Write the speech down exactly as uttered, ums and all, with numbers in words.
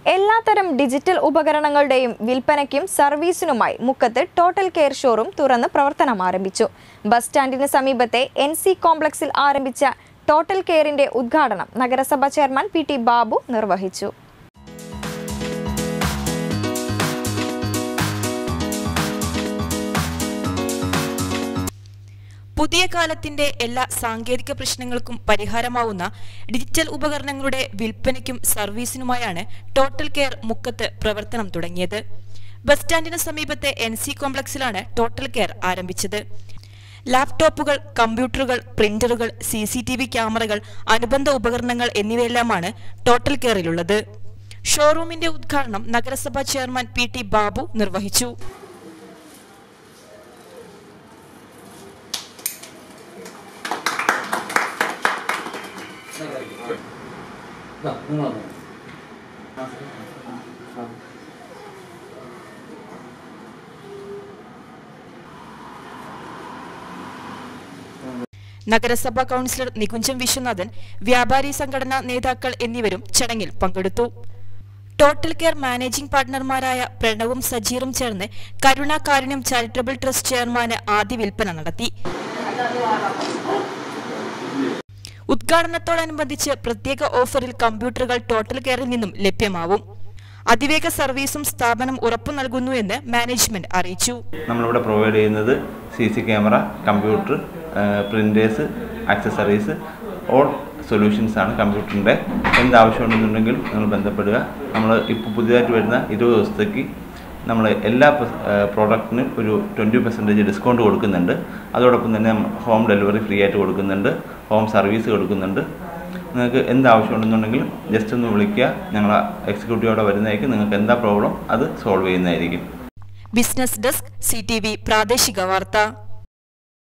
എല്ലാത്തരം ഡിജിറ്റൽ ഉപകരണങ്ങളുടെയും വിൽപ്പനയ്ക്കും സർവീസിനുമായി മുക്കത്ത് ടോട്ടൽ കെയർ ഷോറൂം തുറന്ന് പ്രവർത്തനം ആരംഭിച്ചു. ബസ് സ്റ്റാൻഡിന് സമീപത്തെ എൻ സി കോംപ്ലക്സിൽ ആരംഭിച്ച ടോട്ടൽ കെയറിന്റെ ഉദ്ഘാടനം നഗരസഭാ ചെയർമാൻ പി ടി ബാബു നിർവഹിച്ചു. പുതിയ കാലത്തിന്റെ എല്ലാ സാങ്കേതിക പ്രശ്നങ്ങൾക്കും പരിഹാരമാവുന്ന ഡിജിറ്റൽ ഉപകരണങ്ങളുടെ വിൽപ്പനയ്ക്കും സർവീസിനുമായാണ് ടോട്ടൽ കെയർ മുക്കത്ത് പ്രവർത്തനം തുടങ്ങിയത്. ബസ് സ്റ്റാൻഡിന് സമീപത്തെ എൻ സി കോംപ്ലക്സിലാണ് ടോട്ടൽ കെയർ ആരംഭിച്ചത്. ലാപ്ടോപ്പുകൾ, കമ്പ്യൂട്ടറുകൾ, പ്രിന്ററുകൾ, സി സി ടി വി ക്യാമറകൾ, അനുബന്ധ ഉപകരണങ്ങൾ എന്നിവയെല്ലാമാണ് ടോട്ടൽ കെയറിലുള്ളത്. ഷോറൂമിന്റെ ഉദ്ഘാടനം നഗരസഭാ ചെയർമാൻ പി ടി ബാബു നിർവഹിച്ചു. നഗരസഭാ കൗൺസിലർ നികുഞ്ചം വിശ്വനാഥൻ, വ്യാപാരി സംഘടനാ നേതാക്കൾ എന്നിവരും ചടങ്ങിൽ പങ്കെടുത്തു. ടോട്ടൽ കെയർ മാനേജിംഗ് പാർട്ണർമാരായ പ്രണവും സജീറും ചേർന്ന് കരുണ കാരുണ്യം ചാരിറ്റബിൾ ട്രസ്റ്റ് ചെയർമാന് ആദ്യ വിൽപ്പന നടത്തി. ഉദ്ഘാടനത്തോടനുബന്ധിച്ച് പ്രത്യേക ഓഫറിൽ കമ്പ്യൂട്ടറുകൾ ടോട്ടൽ കെയറിൽ നിന്നും ലഭ്യമാവും. അതിവേഗ സർവീസും സ്ഥാപനം ഉറപ്പു നൽകുന്നു എന്ന് മാനേജ്മെന്റ് അറിയിച്ചു. നമ്മളിവിടെ പ്രൊവൈഡ് ചെയ്യുന്നത് C C camera, computer, printers, accessories, all solutions ആണ്. കമ്പ്യൂട്ടറിൻ്റെ എന്താവശ്യമുണ്ടെന്നുണ്ടെങ്കിൽ നിങ്ങൾ ബന്ധപ്പെടുക. നമ്മൾ ഇപ്പോൾ പുതിയതായിട്ട് വരുന്ന ഇരുപത് ദിവസത്തേക്ക് നമ്മൾ എല്ലാ പ്രോഡക്റ്റിനും ഒരു ട്വൻറ്റി പെർസെൻറ്റേജ് ഡിസ്കൗണ്ട് കൊടുക്കുന്നുണ്ട്. അതോടൊപ്പം തന്നെ ഹോം ഡെലിവറി ഫ്രീ ആയിട്ട് കൊടുക്കുന്നുണ്ട്, ഹോം സർവീസ് കൊടുക്കുന്നുണ്ട്. നിങ്ങൾക്ക് എന്താവശ്യമുണ്ടെന്നുണ്ടെങ്കിൽ ജസ്റ്റ് ഒന്ന് വിളിക്കുക. ഞങ്ങൾ എക്സിക്യൂട്ടീവോടെ വരുന്നതായിരിക്കും. നിങ്ങൾക്ക് എന്താ പ്രോബ്ലം അത് സോൾവ് ചെയ്യുന്നതായിരിക്കും. Business desk, C T V പ്രാദേശിക വാർത്ത.